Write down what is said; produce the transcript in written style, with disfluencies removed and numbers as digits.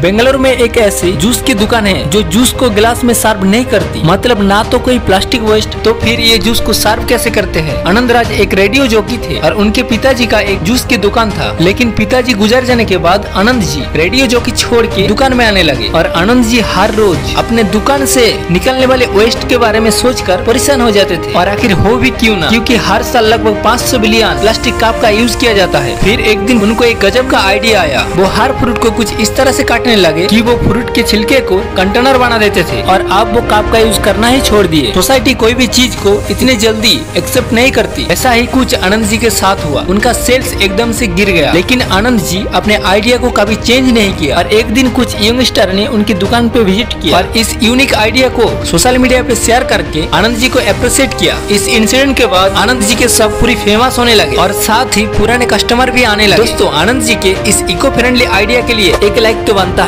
बेंगलुरु में एक ऐसी जूस की दुकान है जो जूस को गिलास में सर्व नहीं करती, मतलब ना तो कोई प्लास्टिक वेस्ट, तो फिर ये जूस को सर्व कैसे करते हैं। आनंद राज एक रेडियो जॉकी थे और उनके पिताजी का एक जूस की दुकान था, लेकिन पिताजी गुजर जाने के बाद आनंद जी रेडियो जॉकी छोड़ के दुकान में आने लगे और आनंद जी हर रोज अपने दुकान से निकलने वाले वेस्ट के बारे में सोचकर परेशान हो जाते थे। और आखिर हो भी क्यों ना, क्योंकि हर साल लगभग 500 बिलियन प्लास्टिक कप का यूज किया जाता है। फिर एक दिन उनको एक गजब का आइडिया आया। वो हर फ्रूट को कुछ इस तरह से काटने लगे कि वो फ्रूट के छिलके को कंटेनर बना देते थे और अब वो कप का यूज करना ही छोड़ दिए। सोसाइटी कोई भी चीज को इतने जल्दी एक्सेप्ट नहीं करती। ऐसा ही कुछ आनंद जी के साथ हुआ। उनका सेल्स एकदम से गिर गया, लेकिन आनंद जी अपने आइडिया को कभी चेंज नहीं किया। और एक दिन कुछ यंगस्टर ने उनकी दुकान पे विजिट किया और इस यूनिक आइडिया को सोशल मीडिया पे शेयर करके आनंद जी को अप्रिशिएट किया। इस इंसिडेंट के बाद आनंद जी के सब पूरी फेमस होने लगे और साथ ही पुराने कस्टमर भी आने लगे। दोस्तों, आनंद जी के इस इको फ्रेंडली आइडिया के लिए एक लाइक तो बनता